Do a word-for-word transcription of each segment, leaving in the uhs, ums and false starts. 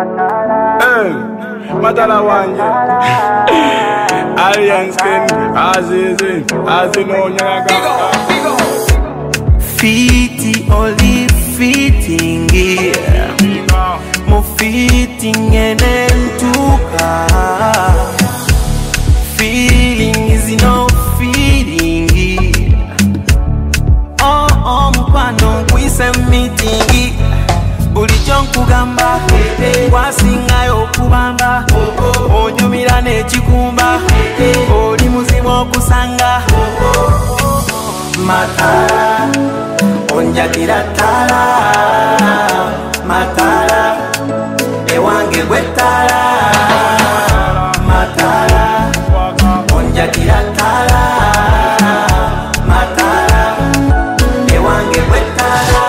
Hey, Mataala wanje. Alien skin, Aziz, Azion, Fiti only fitting here. Mo fitting enentuka. Feeling is no feeding here. Oh, oh, mpano kwise meeting. Bulicho nkugamba wasinga yokubamba onyumira nekikumba oli muzimu okusanga Mataala onjakira Taala Mataala ewange gwe Taala Mataala onjakira Taala Mataala ewange gwe Taala.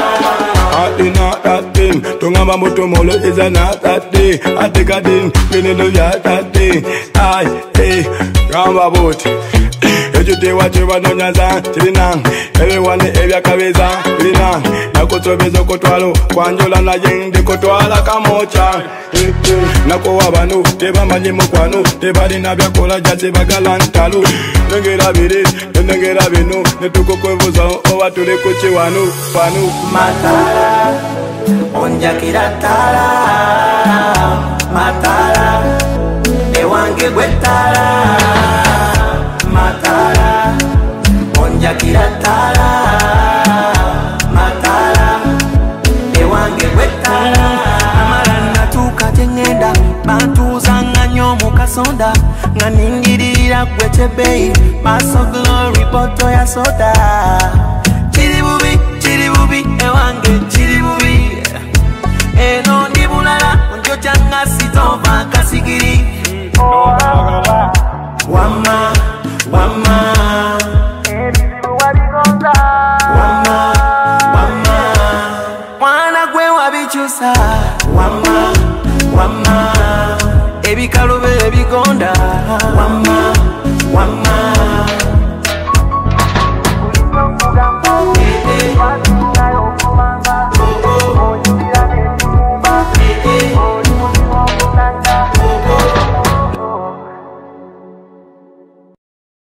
Tungamba mutomolo is another day. I take a din, winning the other day. I, hey, Ramba boat. Ejute wachewa no nyanza, chilinang. Everyone evya kabeza, chilinang. Nakoto bezo kotwalo, kwanjola na yende kotwala kamocha. Nako wabano, teba manjimo kwano, teba dina bya kola jase bagalantalu. Nengera bide, nengera bino, netuko kwevuza, owa tule kuchi wanu, wanu. Mataala onjakira Taala Mataala ewange gwe Taala Mataala onjakira Taala Mataala ewange gwe Taala. Amarana tukatengenda bantuzanga nyo mukasonda nga ningirira gwe Chebei maso glory poto ya soda. Chiri bubi, chiri bubi ewange chiri bubi. Eno ndi bulala onjocha nga sitova kasigiri. Wama, wama Wama, wama Mwana gwe wabichusa. Wama, wama ebikalu be ebigonda. Wama, wama